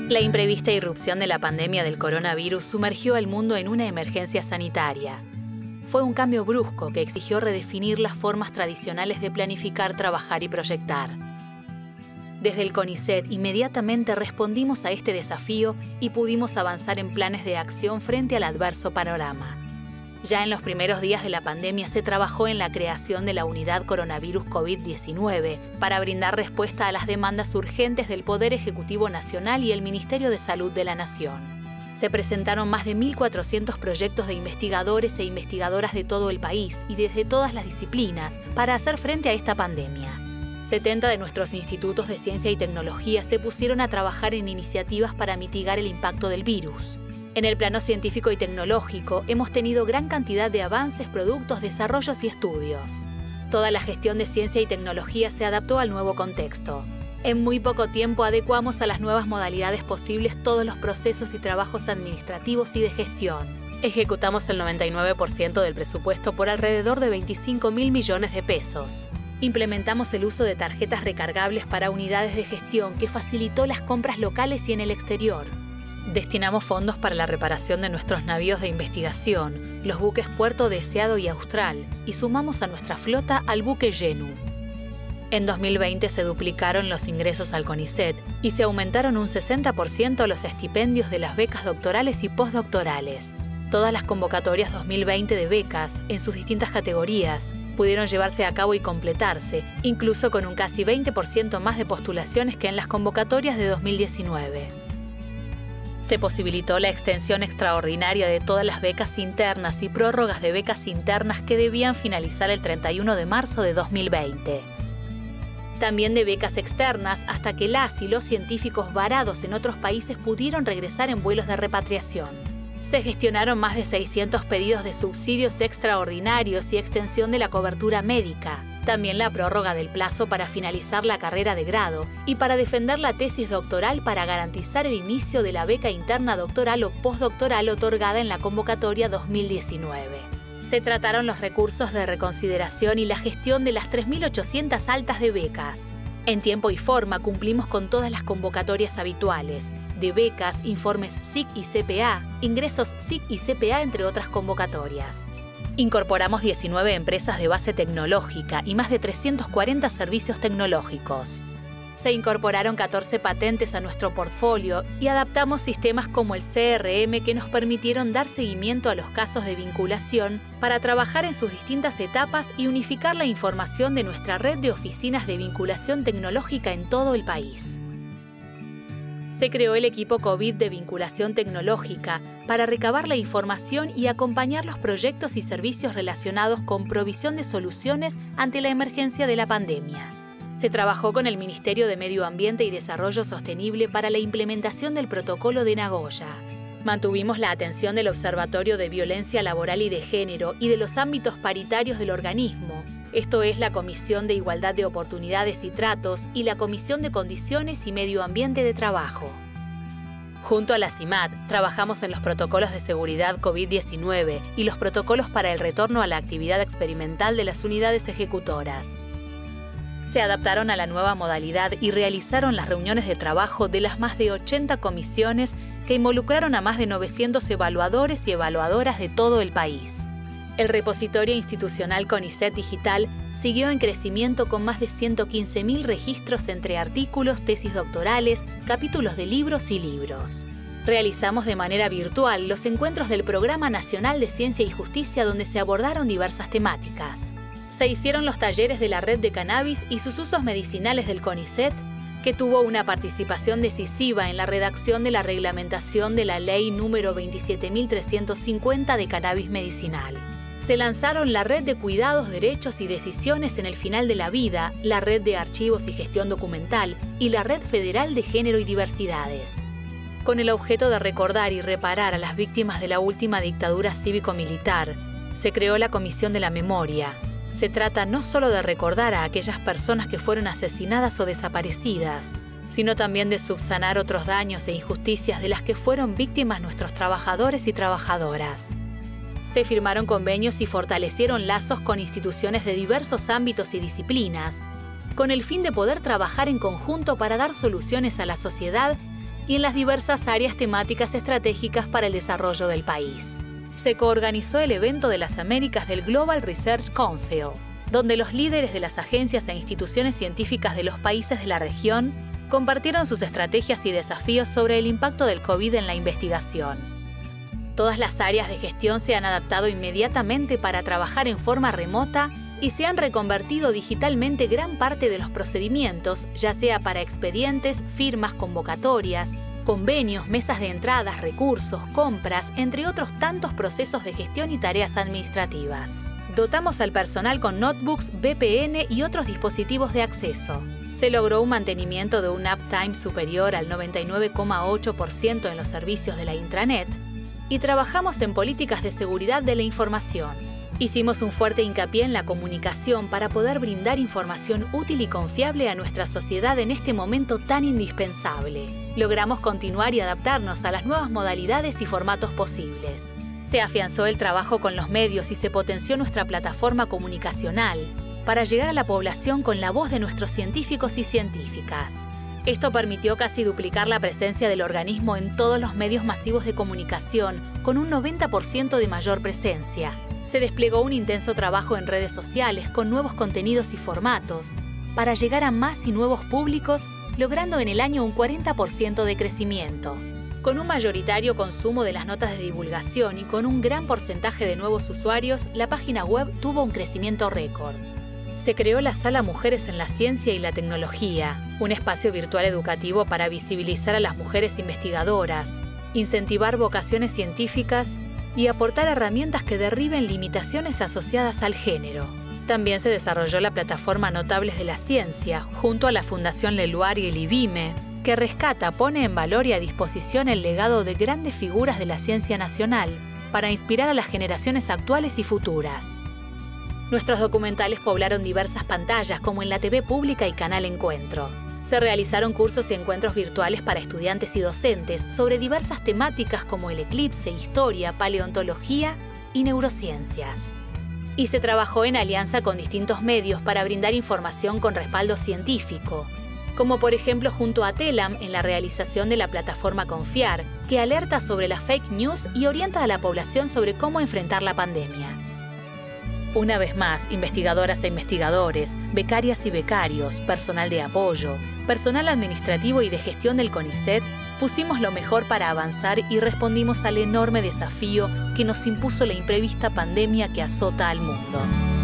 La imprevista irrupción de la pandemia del coronavirus sumergió al mundo en una emergencia sanitaria. Fue un cambio brusco que exigió redefinir las formas tradicionales de planificar, trabajar y proyectar. Desde el CONICET inmediatamente respondimos a este desafío y pudimos avanzar en planes de acción frente al adverso panorama. Ya en los primeros días de la pandemia se trabajó en la creación de la Unidad Coronavirus COVID-19 para brindar respuesta a las demandas urgentes del Poder Ejecutivo Nacional y el Ministerio de Salud de la Nación. Se presentaron más de 1.400 proyectos de investigadores e investigadoras de todo el país y desde todas las disciplinas para hacer frente a esta pandemia. 70 de nuestros institutos de ciencia y tecnología se pusieron a trabajar en iniciativas para mitigar el impacto del virus. En el plano científico y tecnológico hemos tenido gran cantidad de avances, productos, desarrollos y estudios. Toda la gestión de ciencia y tecnología se adaptó al nuevo contexto. En muy poco tiempo adecuamos a las nuevas modalidades posibles todos los procesos y trabajos administrativos y de gestión. Ejecutamos el 99% del presupuesto por alrededor de 25.000 millones de pesos. Implementamos el uso de tarjetas recargables para unidades de gestión que facilitó las compras locales y en el exterior. Destinamos fondos para la reparación de nuestros navíos de investigación, los buques Puerto Deseado y Austral, y sumamos a nuestra flota al buque Genu. En 2020 se duplicaron los ingresos al CONICET y se aumentaron un 60% los estipendios de las becas doctorales y postdoctorales. Todas las convocatorias 2020 de becas, en sus distintas categorías, pudieron llevarse a cabo y completarse, incluso con un casi 20% más de postulaciones que en las convocatorias de 2019. Se posibilitó la extensión extraordinaria de todas las becas internas y prórrogas de becas internas que debían finalizar el 31 de marzo de 2020. También de becas externas hasta que las y los científicos varados en otros países pudieron regresar en vuelos de repatriación. Se gestionaron más de 600 pedidos de subsidios extraordinarios y extensión de la cobertura médica. También la prórroga del plazo para finalizar la carrera de grado y para defender la tesis doctoral para garantizar el inicio de la beca interna doctoral o postdoctoral otorgada en la convocatoria 2019. Se trataron los recursos de reconsideración y la gestión de las 3.800 altas de becas. En tiempo y forma cumplimos con todas las convocatorias habituales, de becas, informes SIC y CPA, ingresos SIC y CPA, entre otras convocatorias. Incorporamos 19 empresas de base tecnológica y más de 340 servicios tecnológicos. Se incorporaron 14 patentes a nuestro portfolio y adaptamos sistemas como el CRM que nos permitieron dar seguimiento a los casos de vinculación para trabajar en sus distintas etapas y unificar la información de nuestra red de oficinas de vinculación tecnológica en todo el país. Se creó el equipo COVID de vinculación tecnológica para recabar la información y acompañar los proyectos y servicios relacionados con provisión de soluciones ante la emergencia de la pandemia. Se trabajó con el Ministerio de Medio Ambiente y Desarrollo Sostenible para la implementación del protocolo de Nagoya. Mantuvimos la atención del Observatorio de Violencia Laboral y de Género y de los ámbitos paritarios del organismo. Esto es la Comisión de Igualdad de Oportunidades y Tratos y la Comisión de Condiciones y Medio Ambiente de Trabajo. Junto a la CIMAT, trabajamos en los protocolos de seguridad COVID-19 y los protocolos para el retorno a la actividad experimental de las unidades ejecutoras. Se adaptaron a la nueva modalidad y realizaron las reuniones de trabajo de las más de 80 comisiones que involucraron a más de 900 evaluadores y evaluadoras de todo el país. El repositorio institucional CONICET Digital siguió en crecimiento con más de 115.000 registros entre artículos, tesis doctorales, capítulos de libros y libros. Realizamos de manera virtual los encuentros del Programa Nacional de Ciencia y Justicia donde se abordaron diversas temáticas. Se hicieron los talleres de la red de cannabis y sus usos medicinales del CONICET, que tuvo una participación decisiva en la redacción de la reglamentación de la Ley número 27.350 de cannabis medicinal. Se lanzaron la Red de Cuidados, Derechos y Decisiones en el Final de la Vida, la Red de Archivos y Gestión Documental y la Red Federal de Género y Diversidades. Con el objeto de recordar y reparar a las víctimas de la última dictadura cívico-militar, se creó la Comisión de la Memoria. Se trata no solo de recordar a aquellas personas que fueron asesinadas o desaparecidas, sino también de subsanar otros daños e injusticias de las que fueron víctimas nuestros trabajadores y trabajadoras. Se firmaron convenios y fortalecieron lazos con instituciones de diversos ámbitos y disciplinas, con el fin de poder trabajar en conjunto para dar soluciones a la sociedad y en las diversas áreas temáticas estratégicas para el desarrollo del país. Se coorganizó el evento de las Américas del Global Research Council, donde los líderes de las agencias e instituciones científicas de los países de la región compartieron sus estrategias y desafíos sobre el impacto del COVID en la investigación. Todas las áreas de gestión se han adaptado inmediatamente para trabajar en forma remota y se han reconvertido digitalmente gran parte de los procedimientos, ya sea para expedientes, firmas, convocatorias, convenios, mesas de entradas, recursos, compras, entre otros tantos procesos de gestión y tareas administrativas. Dotamos al personal con notebooks, VPN y otros dispositivos de acceso. Se logró un mantenimiento de un uptime superior al 99,8% en los servicios de la intranet y trabajamos en políticas de seguridad de la información. Hicimos un fuerte hincapié en la comunicación para poder brindar información útil y confiable a nuestra sociedad en este momento tan indispensable. Logramos continuar y adaptarnos a las nuevas modalidades y formatos posibles. Se afianzó el trabajo con los medios y se potenció nuestra plataforma comunicacional para llegar a la población con la voz de nuestros científicos y científicas. Esto permitió casi duplicar la presencia del organismo en todos los medios masivos de comunicación, con un 90% de mayor presencia. Se desplegó un intenso trabajo en redes sociales con nuevos contenidos y formatos para llegar a más y nuevos públicos, logrando en el año un 40% de crecimiento. Con un mayoritario consumo de las notas de divulgación y con un gran porcentaje de nuevos usuarios, la página web tuvo un crecimiento récord. Se creó la Sala Mujeres en la Ciencia y la Tecnología, un espacio virtual educativo para visibilizar a las mujeres investigadoras, incentivar vocaciones científicas y aportar herramientas que derriben limitaciones asociadas al género. También se desarrolló la plataforma Notables de la Ciencia, junto a la Fundación Leluar y el IBIME, que rescata, pone en valor y a disposición el legado de grandes figuras de la ciencia nacional para inspirar a las generaciones actuales y futuras. Nuestros documentales poblaron diversas pantallas, como en la TV pública y Canal Encuentro. Se realizaron cursos y encuentros virtuales para estudiantes y docentes sobre diversas temáticas como el eclipse, historia, paleontología y neurociencias. Y se trabajó en alianza con distintos medios para brindar información con respaldo científico, como por ejemplo junto a Telam en la realización de la plataforma Confiar, que alerta sobre las fake news y orienta a la población sobre cómo enfrentar la pandemia. Una vez más, investigadoras e investigadores, becarias y becarios, personal de apoyo, personal administrativo y de gestión del CONICET, pusimos lo mejor para avanzar y respondimos al enorme desafío que nos impuso la imprevista pandemia que azota al mundo.